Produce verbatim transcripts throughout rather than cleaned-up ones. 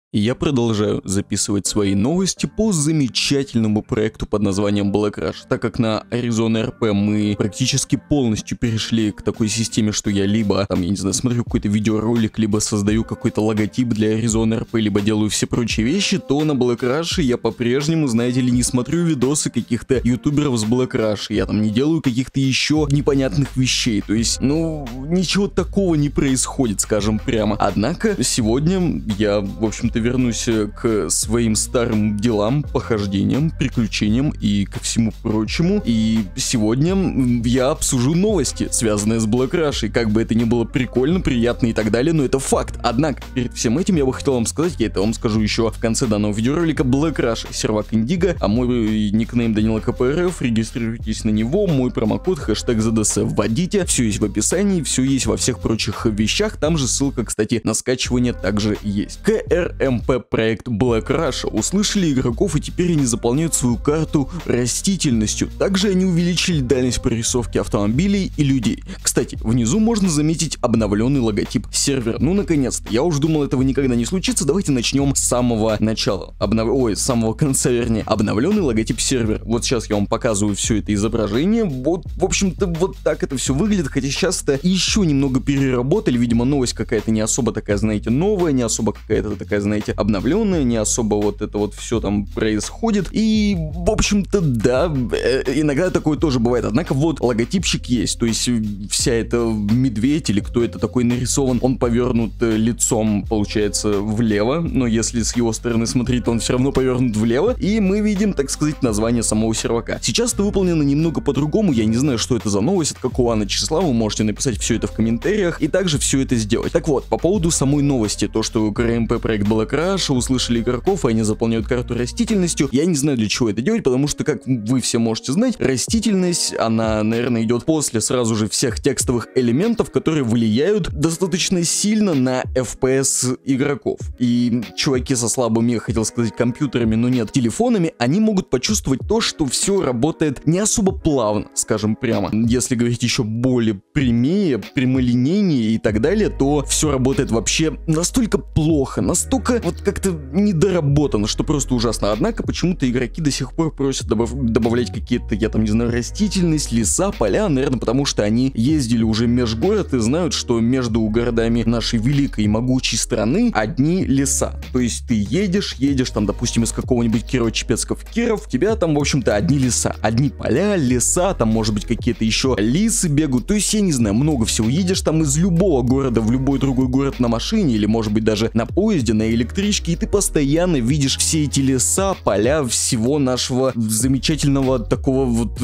И я продолжаю записывать свои новости по замечательному проекту под названием Black Rush. Так как на Arizona эр пи мы практически полностью перешли к такой системе, что я либо, там, я не знаю, смотрю какой-то видеоролик, либо создаю какой-то логотип для Arizona эр пи, либо делаю все прочие вещи, то на Black Rush я по-прежнему, знаете ли, не смотрю видосы каких-то ютуберов с Black Rush. Я там не делаю каких-то еще непонятных вещей. То есть, ну, ничего такого не происходит, скажем прямо. Однако, сегодня я, в общем-то, вернусь к своим старым делам, похождениям, приключениям и ко всему прочему. И сегодня я обсужу новости, связанные с Black Rush. И как бы это ни было прикольно, приятно и так далее, но это факт. Однако, перед всем этим я бы хотел вам сказать, я это вам скажу еще в конце данного видеоролика, Black Rush, сервак Индиго, а мой никнейм Данила КПРФ, регистрируйтесь на него, мой промокод, хэштег зэ дэ эс вводите, все есть в описании, все есть во всех прочих вещах, там же ссылка, кстати, на скачивание также есть. ка эр эм пэ проект Black Rush услышали игроков, и теперь они заполняют свою карту растительностью. Также они увеличили дальность прорисовки автомобилей и людей. Кстати, внизу можно заметить обновленный логотип сервера. Ну, наконец-то. Я уж думал, этого никогда не случится. Давайте начнем с самого начала. Обнов... Ой, с самого конца, вернее. Обновленный логотип сервера. Вот сейчас я вам показываю все это изображение. Вот, в общем-то, вот так это все выглядит. Хотя сейчас это еще немного переработали. Видимо, новость какая-то не особо такая, знаете, новая, не особо какая-то такая, знаете, обновленная, не особо вот это вот все там происходит. И, в общем-то, да, иногда такое тоже бывает. Однако вот логотипчик есть. То есть вся эта медведь или кто это такой нарисован, он повернут лицом, получается, влево. Но если с его стороны смотреть, то он все равно повернут влево. И мы видим, так сказать, название самого сервака. Сейчас это выполнено немного по-другому. Я не знаю, что это за новость, от какого она числа. Вы можете написать все это в комментариях и также все это сделать. Так вот, по поводу самой новости, то, что ка эр эм пэ проект Black Rush услышали игроков, и они заполняют карту растительностью. Я не знаю, для чего это делать, потому что, как вы все можете знать, растительность, она, наверное, идет после сразу же всех текстовых элементов, которые влияют достаточно сильно на эф пи эс игроков. И чуваки со слабыми, я хотел сказать, компьютерами, но нет, телефонами, они могут почувствовать то, что все работает не особо плавно, скажем прямо. Если говорить еще более прямее, прямолинейнее и так далее, то все работает вообще настолько плохо, настолько вот как-то недоработано, что просто ужасно. Однако почему-то игроки до сих пор просят добав добавлять какие-то, я там не знаю, растительность, леса, поля, наверное, потому что они ездили уже межгород и знают, что между городами нашей великой и могучей страны одни леса. То есть ты едешь, едешь там, допустим, из какого-нибудь Кирово-Чепецка в Киров, у тебя там, в общем-то, одни леса, одни поля, леса, там, может быть, какие-то еще лисы бегают, то есть, я не знаю, много всего. Едешь там из любого города в любой другой город на машине или, может быть, даже на поезде, на электричке, и ты постоянно видишь все эти леса, поля всего нашего замечательного такого вот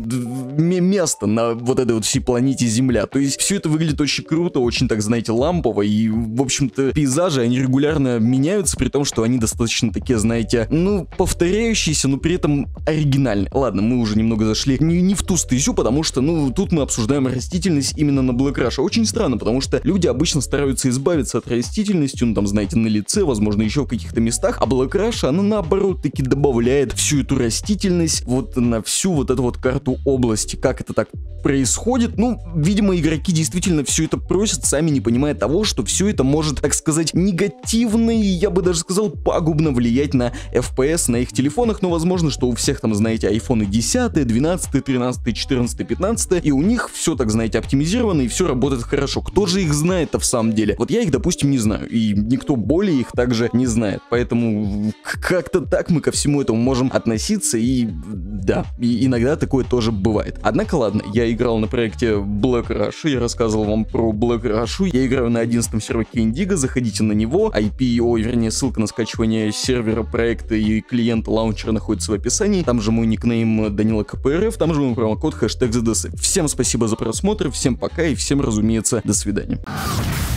места на вот этой вот всей планете Земля. То есть все это выглядит очень круто, очень, так знаете, лампово, и, в общем-то, пейзажи, они регулярно меняются, при том, что они достаточно такие, знаете, ну, повторяющиеся, но при этом оригинальные. Ладно, мы уже немного зашли не, не в ту стезю, потому что, ну, тут мы обсуждаем растительность именно на Black Rush. Очень странно, потому что люди обычно стараются избавиться от растительности, ну, там, знаете, на лице, возможно, еще в каких-то местах, а Black Rush, она наоборот таки добавляет всю эту растительность вот на всю вот эту вот карту области. Как это так происходит? Ну, видимо, игроки действительно все это просят, сами не понимая того, что все это может, так сказать, негативно и, я бы даже сказал, пагубно влиять на эф пи эс на их телефонах, но возможно, что у всех там, знаете, айфоны десять, двенадцать, тринадцать, четырнадцать, пятнадцать, и у них все, так знаете, оптимизировано, и все работает хорошо. Кто же их знает-то в самом деле? Вот я их, допустим, не знаю, и никто более их также не знает, поэтому как-то так мы ко всему этому можем относиться, и да, и иногда такое тоже бывает. Однако, ладно, я играл на проекте Black Rush, я рассказывал вам про Black Rush, я играю на одиннадцатом серваке Индиго, заходите на него, ай пи, ой, вернее, ссылка на скачивание сервера проекта и клиента лаунчера находится в описании, там же мой никнейм Данила КПРФ, там же мой промокод хэштег зэ дэ эс. Всем спасибо за просмотр, всем пока и всем, разумеется, до свидания.